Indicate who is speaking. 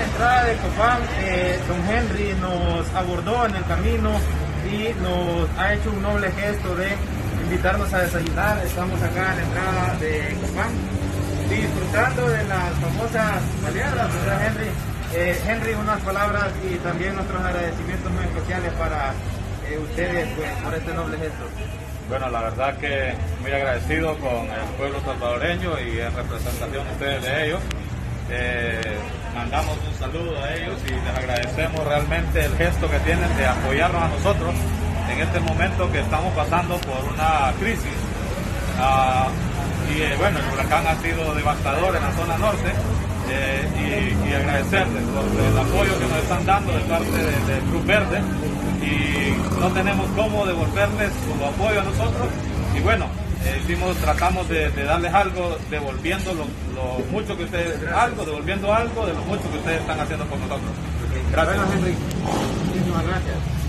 Speaker 1: entrada de Copán, don Henry nos abordó en el camino y nos ha hecho un noble gesto de invitarnos a desayunar. Estamos acá en la entrada de Copán, disfrutando de las famosas baleadas, ¿verdad, Henry? Henry, unas palabras y también nuestros agradecimientos muy especiales para ustedes, pues, por este noble gesto.
Speaker 2: Bueno, la verdad que muy agradecido con el pueblo salvadoreño y en representación de ustedes de ellos. Mandamos un saludo a ellos y les agradecemos realmente el gesto que tienen de apoyarnos a nosotros en este momento que estamos pasando por una crisis. Bueno, el huracán ha sido devastador en la zona norte y agradecerles por el apoyo que nos están dando de parte del Cruz Verde, y no tenemos cómo devolverles su apoyo a nosotros, y bueno, tratamos de darles algo, devolviendo devolviendo algo de lo mucho que ustedes están haciendo por nosotros.
Speaker 1: Gracias. Bueno, Henry, muchísimas gracias.